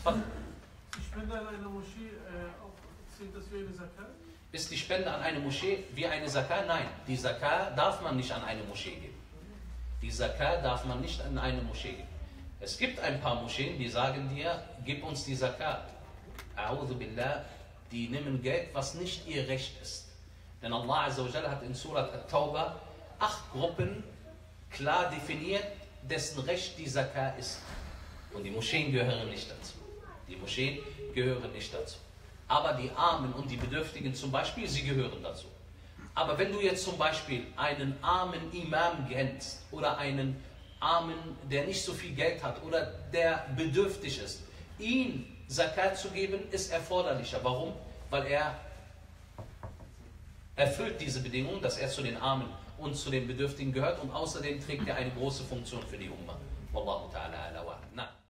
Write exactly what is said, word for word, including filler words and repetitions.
Die Spende an eine Moschee, äh, auch, zählt das wie eine Zakat? Ist die Spende an eine Moschee wie eine Zakat? Nein, die Zakat darf man nicht an eine Moschee geben. Die Zakat darf man nicht an eine Moschee geben. Es gibt ein paar Moscheen, die sagen dir, gib uns die Zakat. A'udhu billah, die nehmen Geld, was nicht ihr Recht ist. Denn Allah Azza wa Jalla hat in Surat At-Tawbah acht Gruppen klar definiert, dessen Recht die Zakat ist. Und die Moscheen gehören nicht dazu. Die Moscheen gehören nicht dazu. Aber die Armen und die Bedürftigen zum Beispiel, sie gehören dazu. Aber wenn du jetzt zum Beispiel einen armen Imam kennst oder einen Armen, der nicht so viel Geld hat oder der bedürftig ist, ihm Zakat zu geben, ist erforderlicher. Warum? Weil er erfüllt diese Bedingungen, dass er zu den Armen und zu den Bedürftigen gehört und außerdem trägt er eine große Funktion für die Umma. Wallahu ta'ala.